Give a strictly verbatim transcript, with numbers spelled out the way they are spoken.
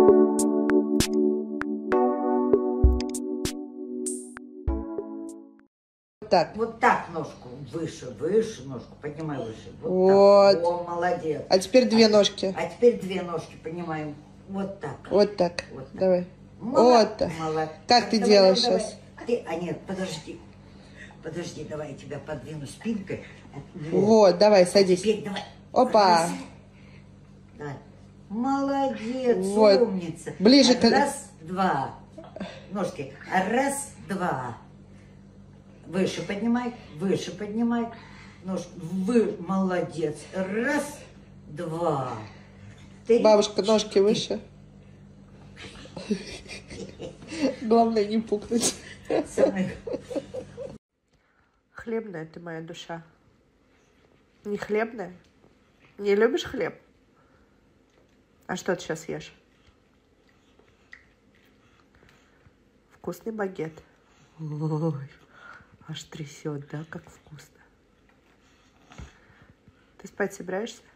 Так. Вот так ножку выше, выше ножку, поднимай выше. Вот. Вот. Так. О, молодец. А теперь две а, ножки. А теперь две ножки поднимаем. Вот так. Вот так. Вот так. Давай. Молод... Вот так. Молод... Как ты давай, делаешь давай, сейчас? давай. Ты... А нет, подожди. Подожди, давай я тебя подвину спинкой. Вот, вот давай, садись. Теперь давай. Опа. Раз. Давай. Молодец, вот. умница. Ближе Раз, к... Раз, два. Ножки. Раз, два. Выше поднимай, выше поднимай. Ножку. Вы, молодец. Раз, два. Три. Бабушка, ножки выше. Главное не пукнуть. Хлебная ты моя душа. Не хлебная? Не любишь хлеб? А что ты сейчас ешь? Вкусный багет. Ой, аж трясет, да, как вкусно. Ты спать собираешься?